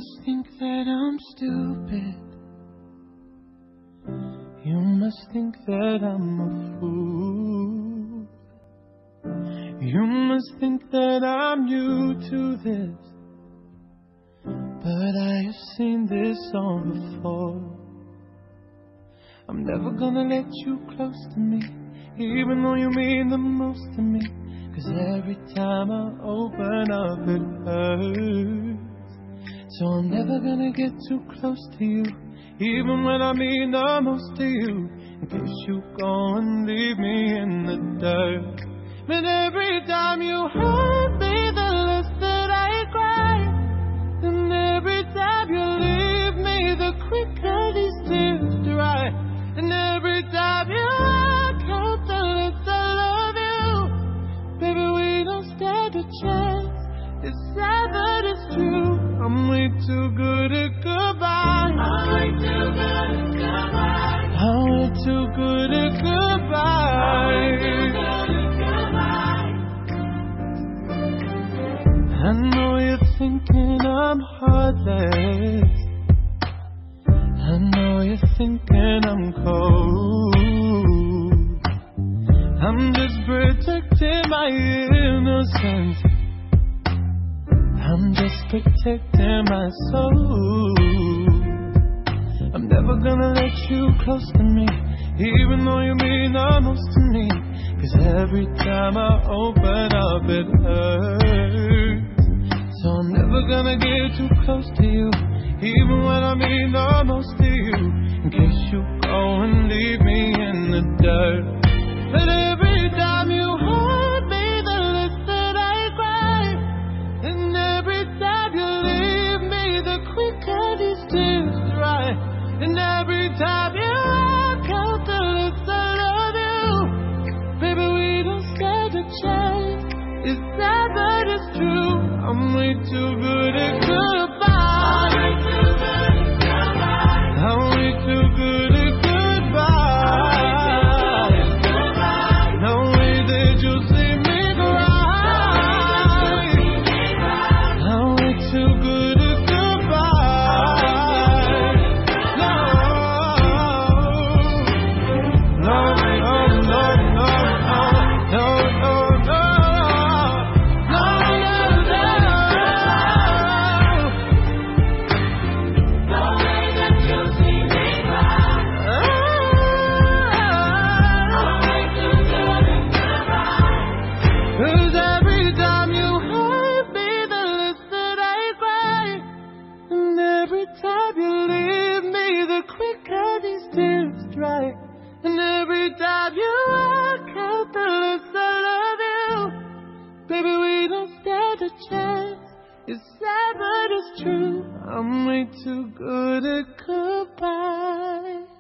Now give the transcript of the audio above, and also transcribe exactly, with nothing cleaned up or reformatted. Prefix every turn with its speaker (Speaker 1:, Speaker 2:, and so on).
Speaker 1: must think that I'm stupid. You must think that I'm a fool. You must think that I'm new to this, but I have seen this song before. I'm never gonna let you close to me, even though you mean the most to me. Cause every time I open up it hurts. So I'm never gonna get too close to you, even when I mean the most to you, in case you go and leave me in the dirt. But every time you hurt me, the less that I cry. And every time you leave me, the quicker these tears dry. And every time you walk out, the less I love you. Baby, we don't stand a chance. It's sad but it's true. I'm way too good at goodbye. I'm way too good at goodbye. I'm way too good at goodbye. I know you're thinking I'm heartless. I know you're thinking I'm cold. I'm just protecting my innocence. I'm just protecting my soul. I'm never gonna let you close to me, even though you mean the most to me. Cause every time I open up it hurts. So I'm never gonna get too close to you, even when I mean the most to you, in case you go and leave me in the dirt. But every time you hurt me, the less that I cry. And every time you leave me, the quicker these tears dry. And every time you walk out, the less I love you. Baby, we don't stand a chance. It's sad but it's true. I'm way too good at goodbye. I'm way too good at goodbye. No way that you'll see me cry. I'm way too good at goodbye. No, no, no, no, no, no, no, no. And every time you walk out, the less I love you. Baby, we don't stand a chance. It's sad but it's true. I'm way too good at goodbye.